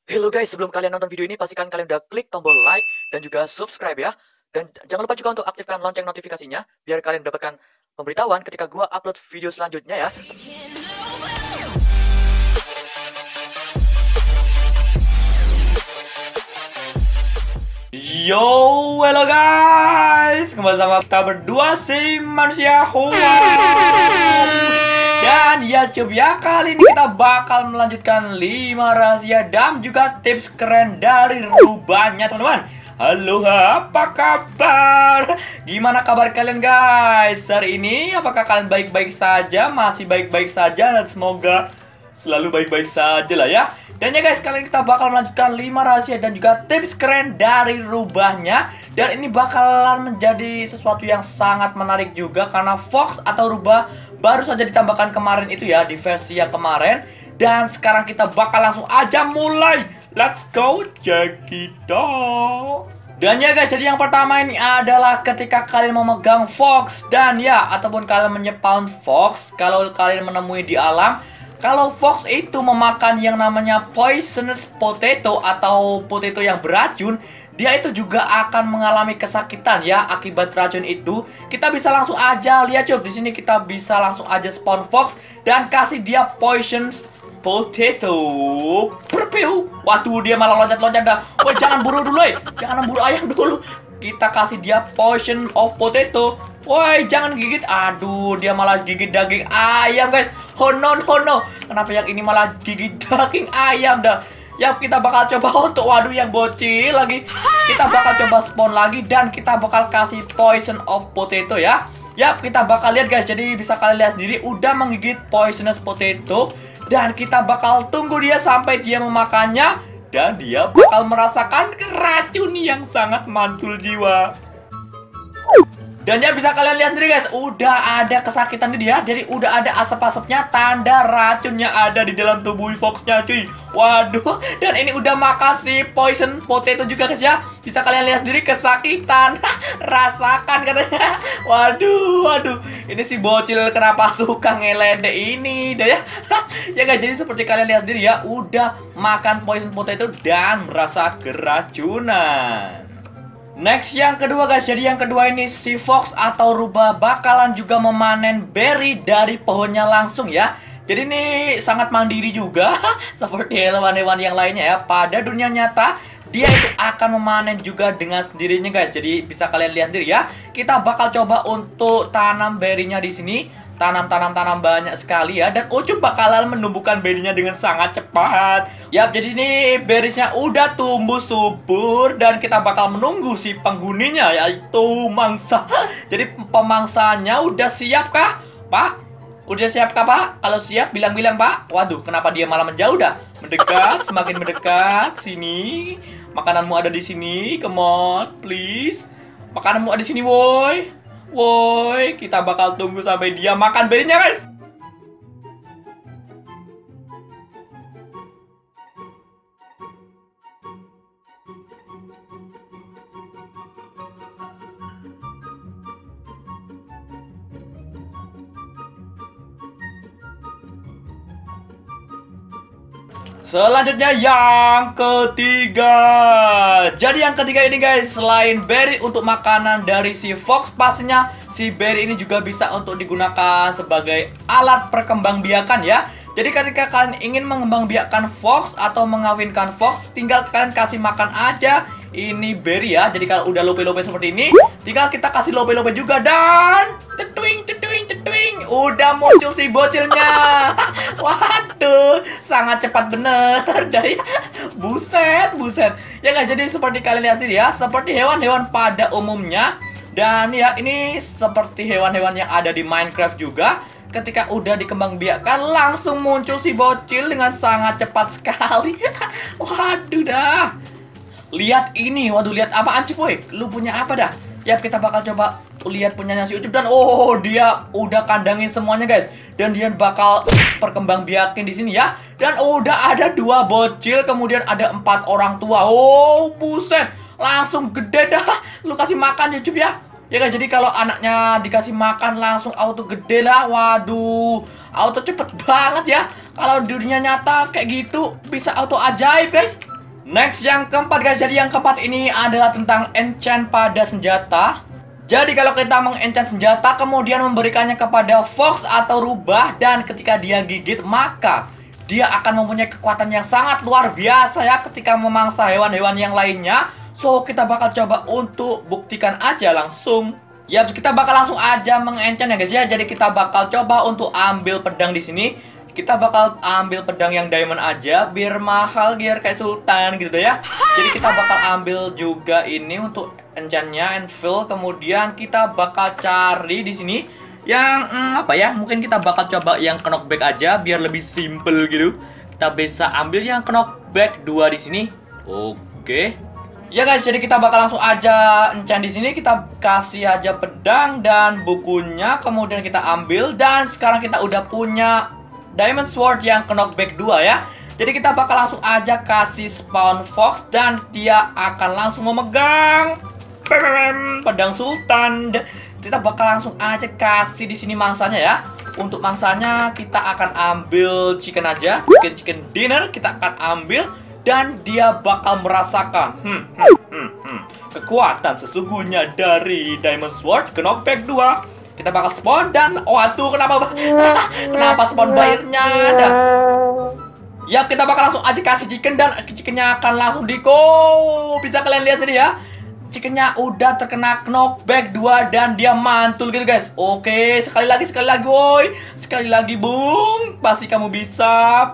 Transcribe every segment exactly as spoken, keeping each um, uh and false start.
Hello guys, sebelum kalian nonton video ini, pastikan kalian udah klik tombol like dan juga subscribe ya. Dan jangan lupa juga untuk aktifkan lonceng notifikasinya, biar kalian mendapatkan pemberitahuan ketika gua upload video selanjutnya ya. Yo, hello guys, kembali sama kita berdua si manusia Hoa. Dan ya coba ya, kali ini kita bakal melanjutkan lima rahasia dan juga tips keren dari rubahnya teman-teman. Halo, apa kabar? Gimana kabar kalian guys? Hari ini apakah kalian baik-baik saja? Masih baik-baik saja dan semoga selalu baik-baik saja lah ya. Dan ya guys, kali ini kita bakal melanjutkan lima rahasia dan juga tips keren dari rubahnya. Dan ini bakalan menjadi sesuatu yang sangat menarik juga, karena Fox atau rubah baru saja ditambahkan kemarin itu ya, di versi yang kemarin. Dan sekarang kita bakal langsung aja mulai. Let's go, check it out. Dan ya guys, jadi yang pertama ini adalah ketika kalian memegang Fox. Dan ya, ataupun kalian menyepaun Fox, kalau kalian menemui di alam, kalau Fox itu memakan yang namanya poisonous potato atau potato yang beracun, dia itu juga akan mengalami kesakitan ya akibat racun itu. Kita bisa langsung aja lihat coba di sini, kita bisa langsung aja spawn Fox dan kasih dia poisonous potato. Perpiu. Waduh, dia malah loncat-loncat dah. Woi, jangan buru dulu, eh. Jangan buru ayam dulu. Kita kasih dia poison of potato. Woi, jangan gigit. Aduh, dia malah gigit daging ayam, guys. Oh no, oh no. Kenapa yang ini malah gigit daging ayam dah? Ya, kita bakal coba untuk waduh yang bocil lagi. Kita bakal coba spawn lagi dan kita bakal kasih poison of potato ya. Yap, kita bakal lihat guys. Jadi bisa kalian lihat sendiri udah menggigit poisonous potato. Dan kita bakal tunggu dia sampai dia memakannya. Dan dia bakal merasakan racun yang sangat mantul jiwa. Dan ya bisa kalian lihat sendiri guys, udah ada kesakitan dia. Jadi udah ada asap-asapnya, tanda racunnya ada di dalam tubuh Foxnya cuy. Waduh, dan ini udah makan si poison potato juga guys ya. Bisa kalian lihat sendiri kesakitan. Rasakan katanya. Waduh, waduh. Ini si bocil kenapa suka ngeledek ini dah ya. Ya guys, jadi seperti kalian lihat sendiri ya, udah makan poison potato dan merasa keracunan. Next yang kedua guys, jadi yang kedua ini si Fox atau rubah bakalan juga memanen berry dari pohonnya langsung ya. Jadi ini sangat mandiri juga seperti hewan-hewan yang lainnya ya. Pada dunia nyata dia itu akan memanen juga dengan sendirinya guys. Jadi bisa kalian lihat sendiri ya. Kita bakal coba untuk tanam berry-nya di sini. Tanam-tanam-tanam banyak sekali ya. Dan Ucup bakalan menumbuhkan berry-nya dengan sangat cepat. Yap, jadi ini berry-nya udah tumbuh subur. Dan kita bakal menunggu si penghuninya, yaitu mangsa. Jadi pemangsanya udah siap kah, Pak? Udah siap kah Pak? Kalau siap bilang-bilang Pak. Waduh, kenapa dia malah menjauh dah? Mendekat, semakin mendekat. Sini, makananmu ada di sini. Come on, please. Makananmu ada di sini, woi. Woi, kita bakal tunggu sampai dia makan berry-nya guys. Selanjutnya yang ketiga. Jadi yang ketiga ini guys, selain berry untuk makanan dari si Fox, pastinya si berry ini juga bisa untuk digunakan sebagai alat perkembangbiakan ya. Jadi ketika kalian ingin mengembangbiakan Fox atau mengawinkan Fox, tinggal kalian kasih makan aja ini berry ya. Jadi kalau udah lope-lope seperti ini, tinggal kita kasih lope-lope juga dan cetuing cetuing cetuing, udah muncul si bocilnya. Waduh, sangat cepat bener dari buset buset. Ya kan, jadi seperti kalian lihat sendiri ya, seperti hewan-hewan pada umumnya. Dan ya ini seperti hewan-hewan yang ada di Minecraft juga. Ketika udah dikembangbiakan langsung muncul si bocil dengan sangat cepat sekali. Waduh dah. Lihat ini, waduh lihat apaan sih boy? Lu punya apa dah? Ya kita bakal coba lihat punyanya si Ucup. Dan oh, dia udah kandangin semuanya guys. Dan dia bakal perkembangbiakin di sini ya. Dan udah ada dua bocil, kemudian ada empat orang tua. Oh buset, langsung gede dah. Lu kasih makan ya Ucup ya. Ya kan, jadi kalau anaknya dikasih makan langsung auto gede lah. Waduh, auto cepet banget ya. Kalau di dunia nyata kayak gitu bisa auto ajaib guys. Next yang keempat guys, jadi yang keempat ini adalah tentang enchant pada senjata. Jadi kalau kita mengenchant senjata kemudian memberikannya kepada Fox atau rubah, dan ketika dia gigit maka dia akan mempunyai kekuatan yang sangat luar biasa ya ketika memangsa hewan-hewan yang lainnya. So kita bakal coba untuk buktikan aja langsung. Ya kita bakal langsung aja mengenchant ya guys ya. Jadi kita bakal coba untuk ambil pedang di sini. Kita bakal ambil pedang yang diamond aja biar mahal, biar kayak sultan gitu deh ya. Jadi kita bakal ambil juga ini untuk enchantnya, anvil. Kemudian kita bakal cari di sini yang hmm, apa ya? Mungkin kita bakal coba yang knockback aja biar lebih simple gitu. Kita bisa ambil yang knockback dua di sini. Oke. Ya guys, jadi kita bakal langsung aja enchant di sini. Kita kasih aja pedang dan bukunya, kemudian kita ambil, dan sekarang kita udah punya Diamond Sword yang knockback dua ya. Jadi kita bakal langsung aja kasih spawn Fox dan dia akan langsung memegang pedang sultan. Kita bakal langsung aja kasih di sini mangsanya ya. Untuk mangsanya kita akan ambil chicken aja, chicken chicken dinner kita akan ambil, dan dia bakal merasakan hmm, hmm, hmm, hmm, kekuatan sesungguhnya dari Diamond Sword knockback dua. Kita bakal spawn dan waduh, kenapa kenapa spawn bayarnya ada. Ya kita bakal langsung aja kasih chicken dan chickennya akan langsung di go. Bisa kalian lihat tadi ya, chickennya udah terkena knockback dua dan dia mantul gitu guys. Oke, sekali lagi sekali lagi woi, sekali lagi bung, pasti kamu bisa.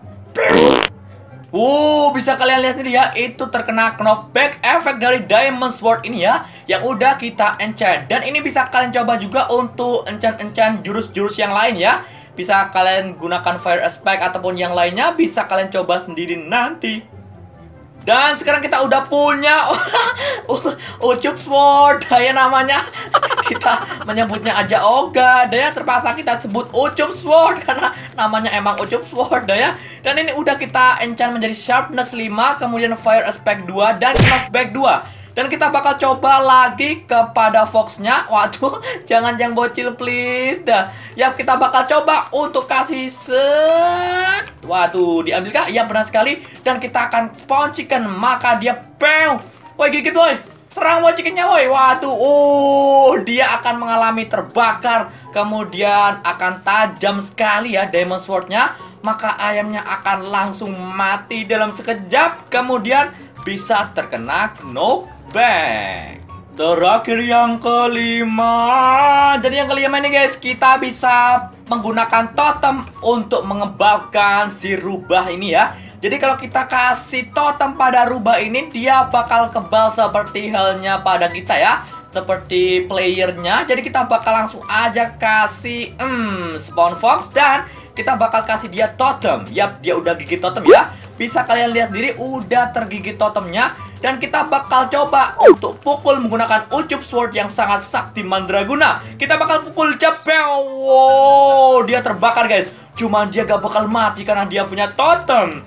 Wow, bisa kalian lihat ini ya, itu terkena knockback efek dari Diamond Sword ini ya, yang udah kita enchant. Dan ini bisa kalian coba juga untuk enchant-enchant jurus-jurus yang lain ya. Bisa kalian gunakan fire aspect ataupun yang lainnya, bisa kalian coba sendiri nanti. Dan sekarang kita udah punya Ucup Sword, ya namanya. Kita menyebutnya aja Oga, daya terpaksa kita sebut Ucup Sword karena namanya emang Ucup Sword ya. Dan ini udah kita enchant menjadi sharpness lima, kemudian fire aspect dua dan knockback dua. Dan kita bakal coba lagi kepada Fox-nya. Waduh, jangan yang bocil please dah. Ya, kita bakal coba untuk kasih set. Waduh, diambil kah? Ya, benar sekali. Dan kita akan spawn chicken, maka dia pew. Woi, gigit woi. Serang woi chickennya woi. Waduh, oh, dia akan mengalami terbakar. Kemudian akan tajam sekali ya Diamond Sword-nya. Maka ayamnya akan langsung mati dalam sekejap. Kemudian bisa terkena knockback. Terakhir yang kelima. Jadi yang kelima ini guys, kita bisa menggunakan totem untuk mengembangkan si rubah ini ya. Jadi kalau kita kasih totem pada rubah ini, dia bakal kebal seperti halnya pada kita ya, seperti playernya. Jadi kita bakal langsung aja kasih hmm, spawn Fox dan kita bakal kasih dia totem. Yap, dia udah gigit totem ya. Bisa kalian lihat sendiri udah tergigit totemnya. Dan kita bakal coba untuk pukul menggunakan Ucup Sword yang sangat sakti mandraguna. Kita bakal pukul cepet. Wow, dia terbakar guys. Cuman dia gak bakal mati karena dia punya totem.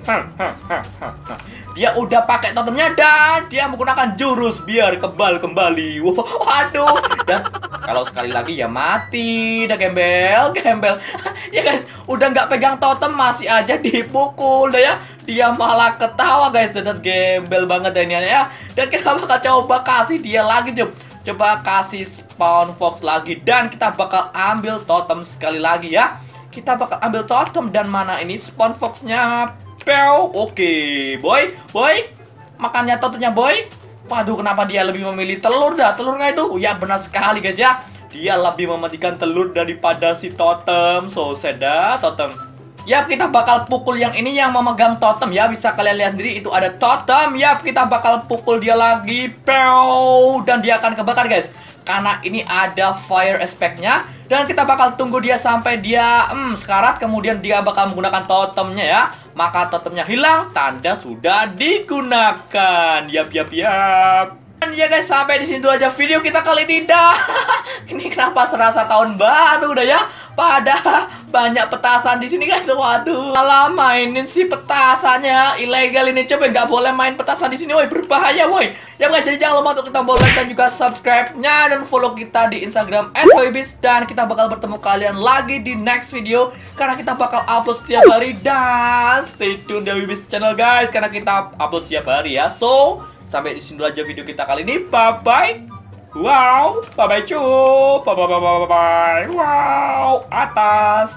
Dia udah pakai totemnya dan dia menggunakan jurus biar kebal kembali. Waduh. Dan kalau sekali lagi ya mati. Udah gembel, gembel. Ya guys, udah nggak pegang totem masih aja dipukul deh ya. Dia malah ketawa guys, dan gembel banget dan ya. Dan kita bakal coba kasih dia lagi cup. Coba kasih spawn Fox lagi dan kita bakal ambil totem sekali lagi ya. Kita bakal ambil totem dan mana ini spawn Fox-nya. Pew. Oke, boy, boy. Makannya totemnya boy. Waduh, kenapa dia lebih memilih telur dah? Telurnya itu, ya benar sekali guys ya. Dia lebih mementingkan telur daripada si totem. So, seda totem. Yap, kita bakal pukul yang ini yang memegang totem ya. Bisa kalian lihat sendiri itu ada totem. Yap, kita bakal pukul dia lagi. Pew. Dan dia akan kebakar guys, karena ini ada fire aspect-nya. Dan kita bakal tunggu dia sampai dia hmm, sekarat. Kemudian dia bakal menggunakan totemnya ya. Maka totemnya hilang, tanda sudah digunakan. Yap, yap, yap. Dan ya guys, sampai di sini dulu aja video kita kali ini dah. Ini kenapa serasa tahun baru udah ya? Pada banyak petasan di sini guys. Waduh, malah mainin si petasannya ilegal ini. Coba nggak boleh main petasan di sini, woi, berbahaya, woi. Ya guys, jadi jangan lupa untuk kita tombol like dan juga subscribe-nya dan follow kita di Instagram et hoibis, dan kita bakal bertemu kalian lagi di next video karena kita bakal upload setiap hari. Dan stay tune di Hoibis channel guys karena kita upload setiap hari ya. So, sampai di sini dulu aja video kita kali ini. Bye bye. Wow, bye bye cu, bye bye bye bye bye. Wow, atas.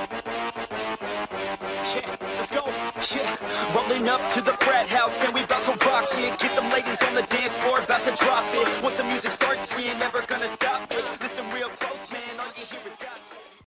Yeah, let's go. Yeah, rolling up to the frat house and we about to